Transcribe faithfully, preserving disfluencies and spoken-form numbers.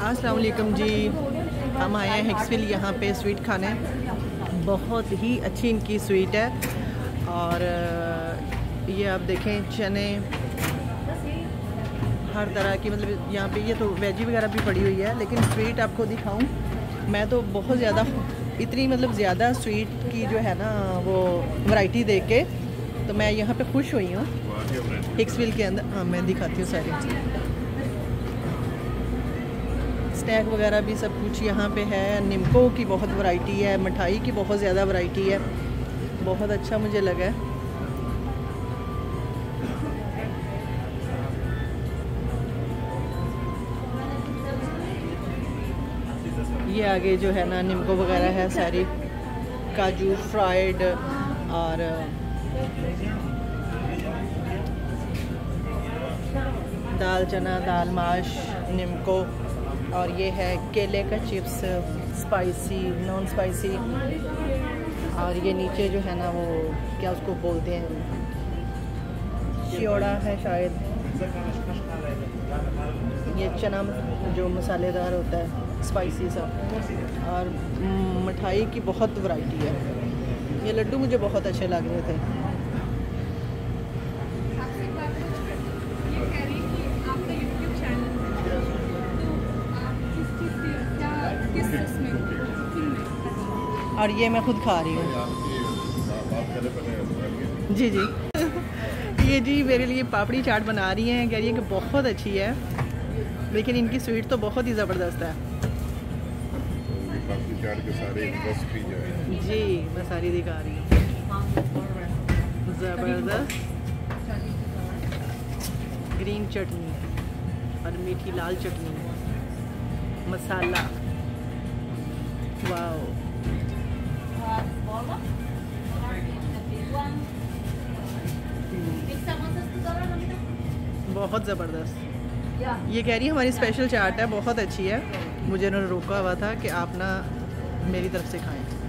अस्सलाम वालेकुम जी। हम आए हैं हिक्सविल यहाँ पे स्वीट खाने। बहुत ही अच्छी इनकी स्वीट है और ये आप देखें चने हर तरह की, मतलब यहाँ पे ये तो वेजी वगैरह भी पड़ी हुई है, लेकिन स्वीट आपको दिखाऊं मैं तो बहुत ज़्यादा इतनी मतलब ज़्यादा स्वीट की जो है ना वो वैरायटी देख के तो मैं यहाँ पे खुश हुई हूँ हिक्सविल के अंदर। हाँ मैं दिखाती हूँ सारी स्नैक वगैरह भी सब कुछ यहाँ पे है। निम्को की बहुत वैरायटी है, मिठाई की बहुत ज़्यादा वैरायटी है, बहुत अच्छा मुझे लगा है। ये आगे जो है ना निम्को वगैरह है सारी, काजू फ्राइड और दाल चना दाल माश निम्को, और ये है केले का चिप्स स्पाइसी नॉन स्पाइसी, और ये नीचे जो है ना वो क्या उसको बोलते हैं, चियोड़ा है शायद। ये चना जो मसालेदार होता है स्पाइसी सा, और मिठाई की बहुत वैरायटी है। ये लड्डू मुझे बहुत अच्छे लग रहे थे। और ये मैं खुद खा रही हूँ जी जी ये जी मेरे लिए पापड़ी चाट बना रही हैं, कह रही है कि बहुत अच्छी है, लेकिन इनकी स्वीट तो बहुत ही ज़बरदस्त है। पापड़ी चाट के सारे रेसिपी जो है जी मैं सारी दिखा रही हूँ। ज़बरदस्त ग्रीन चटनी और मीठी लाल चटनी, मसाला, वाओ बहुत ज़बरदस्त। ये कह रही है हमारी स्पेशल चाट है, बहुत अच्छी है। मुझे उन्होंने रोका हुआ था कि आप ना मेरी तरफ से खाएं।